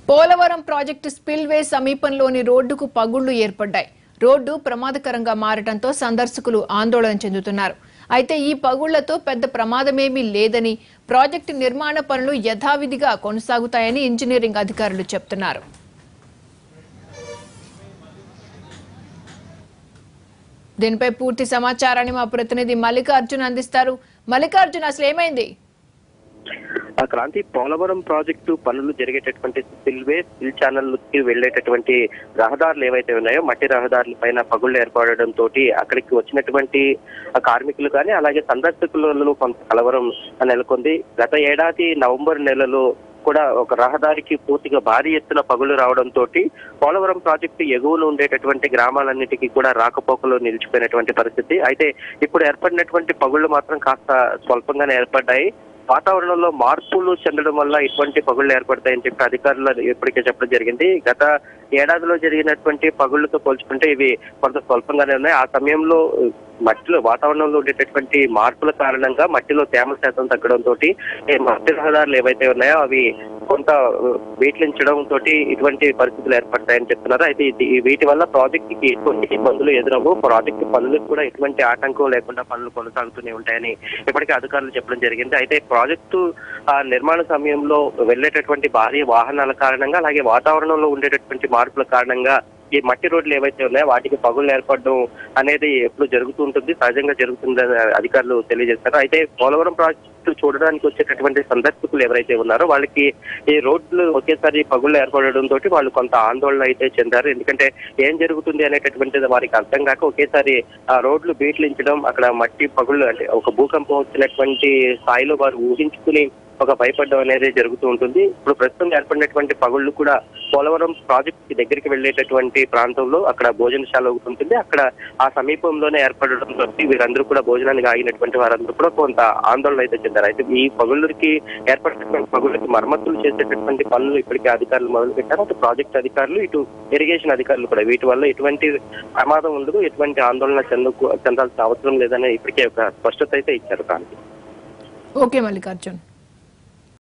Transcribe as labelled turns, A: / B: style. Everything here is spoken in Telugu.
A: పోలవరం ప్రాజెక్టు స్పిల్వే సమీపంలోని రోడ్డుకు పగుళ్లు ఏర్పడ్డాయి. రోడ్డు ప్రమాదకరంగా మారటంతో సందర్శకులు ఆందోళన చెందుతున్నారు. అయితే ఈ పగుళ్లతో పెద్ద ప్రమాదమేమీ లేదని, ప్రాజెక్టు నిర్మాణ పనులు యథావిధిగా కొనసాగుతాయని ఇంజనీరింగ్ అధికారులు చెప్తున్నారు. దీనిపై పూర్తి సమాచారాన్ని మా ప్రతినిధి మల్లికార్జున్ అందిస్తారు. మల్లికార్జున్, అసలు ఏమైంది?
B: క్రాంతి, పోలవరం ప్రాజెక్టు పనులు జరిగేటటువంటి స్పిల్ ఛానల్కి వెళ్లేటటువంటి రహదారులు ఏవైతే ఉన్నాయో మట్టి రహదారుల పైన పగుళ్లు ఏర్పడడం తోటి అక్కడికి వచ్చినటువంటి కార్మికులు కానీ అలాగే సందర్శకులలో కొంత కలవరం నెలకొంది. గత ఏడాది నవంబర్ నెలలో కూడా ఒక రహదారికి పూర్తిగా భారీ ఎత్తున పగులు రావడంతో పోలవరం ప్రాజెక్టు ఎగువను ఉండేటటువంటి గ్రామాలన్నిటికీ కూడా రాకపోకలు నిలిచిపోయినటువంటి పరిస్థితి. అయితే ఇప్పుడు ఏర్పడినటువంటి పగుళ్లు మాత్రం కాస్త స్వల్పంగానే ఏర్పడ్డాయి. వాతావరణంలో మార్పులు చెందడం వల్ల ఇటువంటి పగుళ్లు ఏర్పడతాయని చెప్పి అధికారులు ఇప్పటికే చెప్పడం జరిగింది. గత ఏడాదిలో జరిగినటువంటి పగుళ్లతో పోల్చుకుంటే ఇవి కొంత స్వల్పంగానే ఉన్నాయి. ఆ సమయంలో మట్టిలో వాతావరణంలో ఉండేటటువంటి మార్పుల కారణంగా మట్టిలో తేమ శాతం తగ్గడంతో మట్టి రహదారులు ఏవైతే ఉన్నాయో అవి కొంత వీటిలించడం తోటి ఇటువంటి పరిస్థితులు ఏర్పడతాయని చెప్తున్నారు. అయితే వీటి వల్ల ప్రాజెక్టుకి ఎటువంటి ఇబ్బందులు ఎదురవు, ప్రాజెక్టు పనులకు కూడా ఎటువంటి ఆటంకం లేకుండా పనులు కొనసాగుతూనే ఉంటాయని ఇప్పటికే అధికారులు చెప్పడం జరిగింది. అయితే ప్రాజెక్టు నిర్మాణ సమయంలో వెళ్లేటటువంటి భారీ వాహనాల కారణంగా అలాగే వాతావరణంలో ఉండేటటువంటి మార్పుల కారణంగా ఈ మట్టి రోడ్లు ఏవైతే ఉన్నాయో వాటికి పగులు ఏర్పడడం అనేది ఎప్పుడు జరుగుతూ ఉంటుంది, సహజంగా జరుగుతుందని అధికారులు తెలియజేస్తారు. అయితే పోలవరం ప్రాజెక్టు చూడడానికి వచ్చేటటువంటి సందర్శకులు ఎవరైతే ఉన్నారో వాళ్ళకి ఈ రోడ్లు ఒకేసారి పగుళ్ళు ఏర్పడడం తోటి వాళ్ళు కొంత ఆందోళన అయితే చెందారు. ఎందుకంటే ఏం జరుగుతుంది అనేటటువంటిది వారికి అర్థం కాక ఒకేసారి ఆ రోడ్లు బీట్లించడం, అక్కడ మట్టి పగుళ్ళు అంటే ఒక భూకంపం వచ్చినటువంటి స్థాయిలో వారు ఊహించుకుని ఒక భయపడడం అనేది జరుగుతూ ఉంటుంది. ఇప్పుడు ప్రస్తుతం ఏర్పడినటువంటి పగుళ్లు కూడా పోలవరం ప్రాజెక్టు దగ్గరికి వెళ్లేటటువంటి ప్రాంతంలో అక్కడ భోజనశాల ఒకటి ఉంటుంది. అక్కడ ఆ సమీపంలోనే ఏర్పడడంతో వీరందరూ కూడా భోజనానికి ఆగినటువంటి వారందరూ కూడా కొంత ఆందోళన అయితే చెందారు. అయితే ఈ పగుళ్ళకి ఏర్పడినటువంటి పగుళ్ళకి మరమ్మతులు చేసేటటువంటి పనులు ఇప్పటికే అధికారులు మొదలు పెట్టారు. అటు ప్రాజెక్టు అధికారులు, ఇటు ఇరిగేషన్ అధికారులు కూడా వీటి వల్ల ఎటువంటి ప్రమాదం ఉండదు, ఎటువంటి ఆందోళన చెందాల్సిన అవసరం లేదని ఇప్పటికే ఒక స్పష్టత అయితే ఇచ్చారు.
A: ఓకే మల్లికార్జున్.